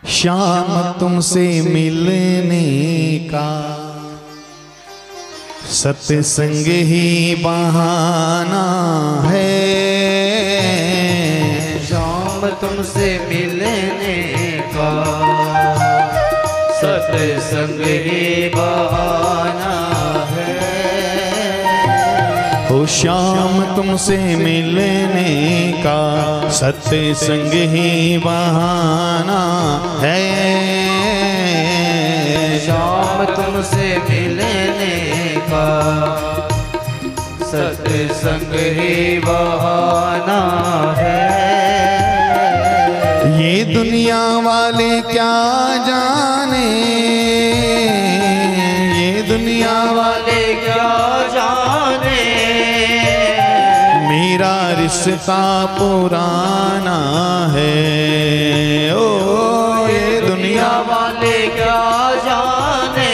शाम तुमसे मिलने का सत्संग ही बहाना है। शाम तुमसे मिलने का सत्संग ही बहाना है। हो शाम तुमसे मिलने का सत्संग ही बहाना है। शाम तुमसे मिलने का सत्संग ही बहाना है। ये दुनिया वाले क्या जाने, ये दुनिया वाले क्या जाने, मेरा रिश्ता पुराना है। ओ ये दुनिया वाले क्या जाने,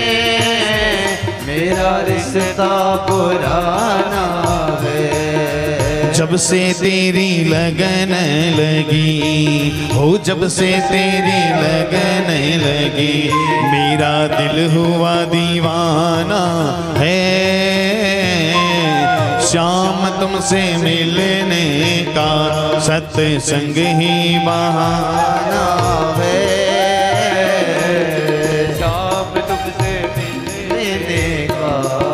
मेरा रिश्ता पुराना है। जब से तेरी लगन लगी, हो जब से तेरी लगन लगी, मेरा दिल हुआ दीवाना है। शाम तुमसे मिलने का सत्संग ही बहाना है। शाम तुमसे मिलने का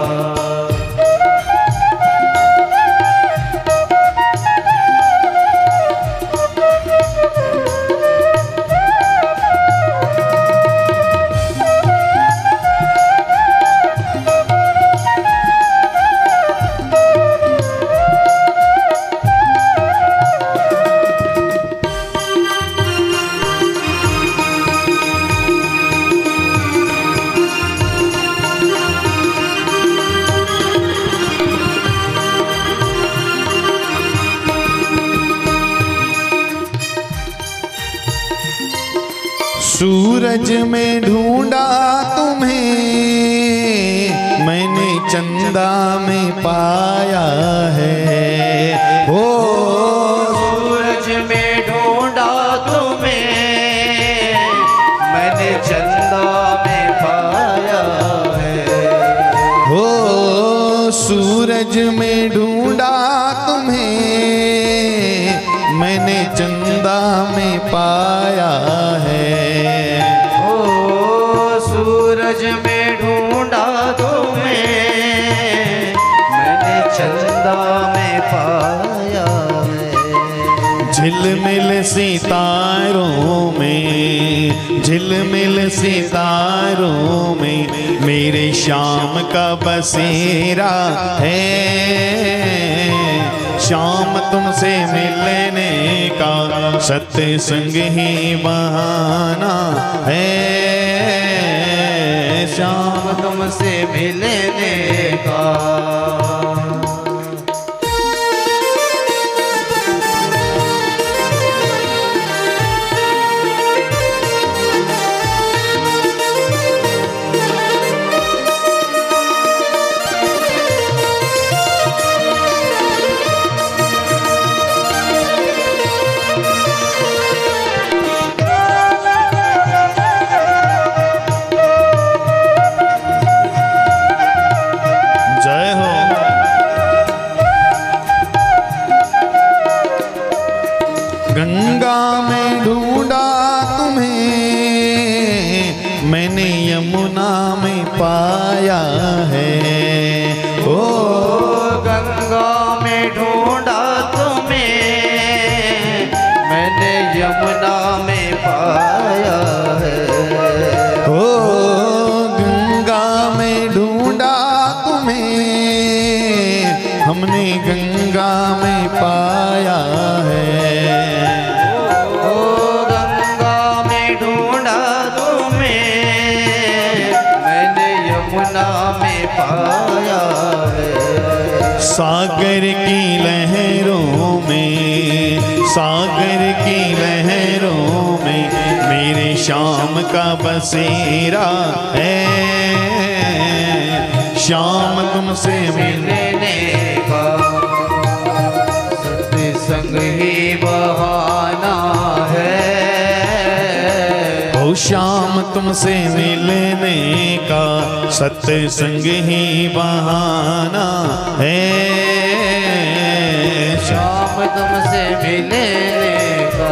सूरज में ढूंढा तुम्हें, मैंने चंदा में पाया है। हो सूरज में ढूंढा तुम्हें, मैंने चंदा में पाया है। हो सूरज में ढूंढा तुम्हें, मैंने चंदा में पाया है। सूरज में ढूंढा तुम्हें, मैंने चंदा में पाया है। झिलमिल सितारों में, झिलमिल सितारों में मेरे शाम का बसेरा है। शाम तुमसे मिलने का सत्संग ही बहाना है। शाम तुमसे मिलने का गंगा में ढूंढा तुम्हें, मैंने यमुना में पाया है। ओ गंगा में ढूंढा तुम्हें, मैंने यमुना में पाया है। ओ गंगा में ढूंढा तुम्हें, हमने गंगा में पाया है। पाया है। सागर की लहरों में, सागर की लहरों में मेरे शाम का बसेरा है। शाम तुमसे मिलने का सत्संग ही बहाना है। ओ शाम तुमसे मिलने का सत्संग ही बहाना है। शाम तुमसे मिलने का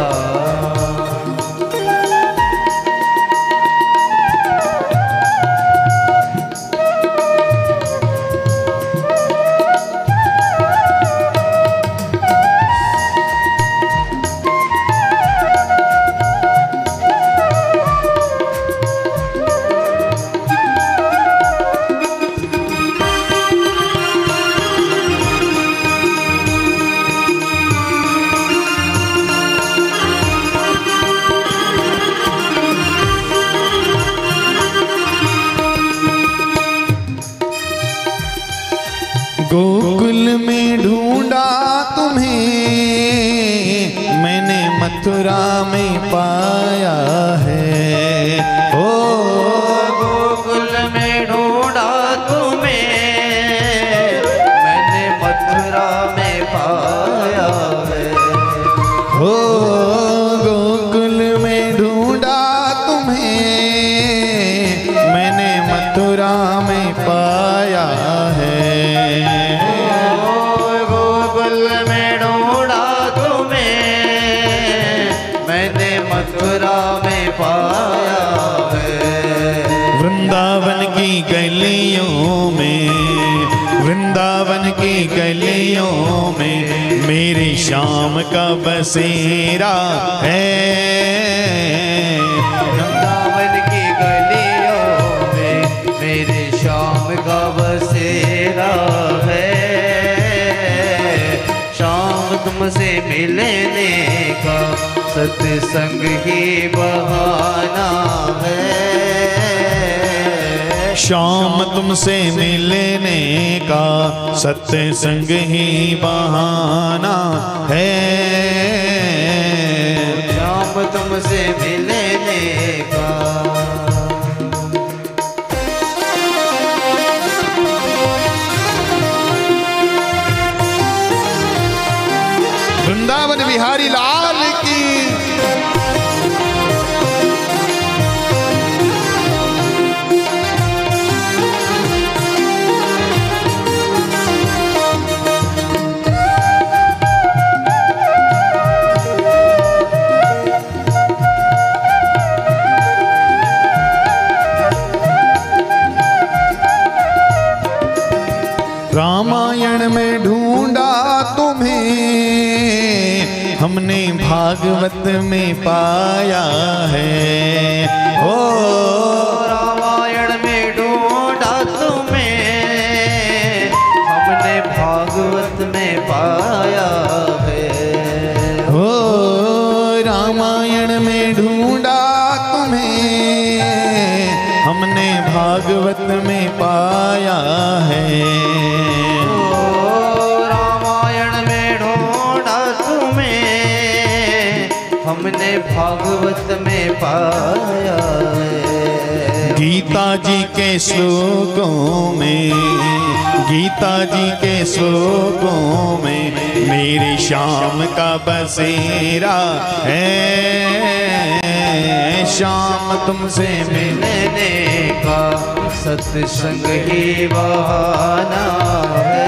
गोकुल में ढूंढा तुम्हें मैंने मथुरा में पाया है। ओ गोकुल में ढूंढा तुम्हें मैंने मथुरा में पाया है। ओ गोकुल में ढूंढा तुम्हें मैंने मथुरा में पाया है। मथुरा में पाया है। वृंदावन की गलियों में, वृंदावन की गलियों में मेरी शाम का बसेरा है। वृंदावन की गलियों में मेरी शाम का बसेरा है। शाम तुमसे मिलने का सत्संग ही बहाना है। शाम तुमसे मिलने का सत्संग ही बहाना है। शाम तुमसे मिलने का वृंदावन बिहारी लाल की। रामायण में ढूंढा तुम्हें हमने भागवत में पाया है। ओ रामायण में ढूंढा तुम्हें हमने भागवत में पाया है। ओ रामायण में ढूंढा तुम्हें हमने भागवत में पाया है। हमने भागवत में पाया है। गीता जी के श्लोकों में, गीता जी के श्लोकों में मेरी शाम का बसेरा है। शाम तुमसे मिलने का सत्संग ही बहाना है।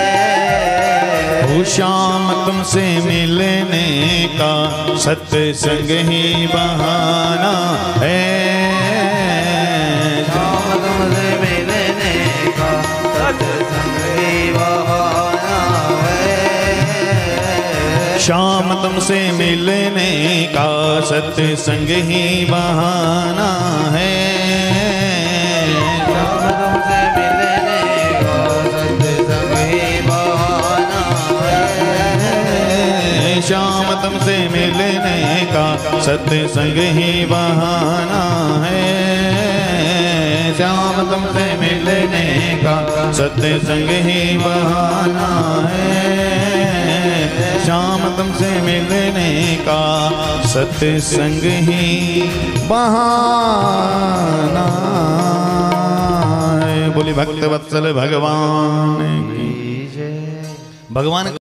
ओ शाम तुमसे मिलने का सत्संग ही बहाना है। शाम तुमसे मिलने का सत्संग ही बहाना है। शाम तुमसे मिलने का सत्संग ही बहाना है। शाम तुमसे मिलने का सत्संग ही बहाना है। शाम तुमसे मिलने का सत्संग ही बहाना है। शाम तुमसे मिलने का सत्संग ही बहाना है। बोली भक्त वत्सल भगवान की। भगवान